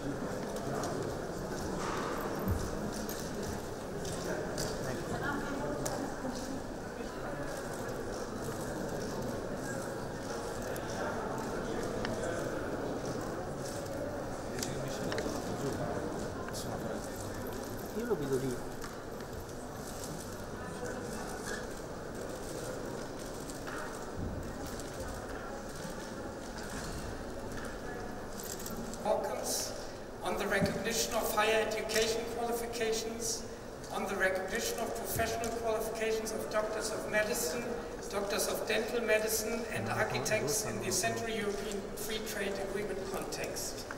Io lo vedo lì. Focus on the recognition of higher education qualifications, on the recognition of professional qualifications of doctors of medicine, doctors of dental medicine and architects in the Central European Free Trade Agreement context.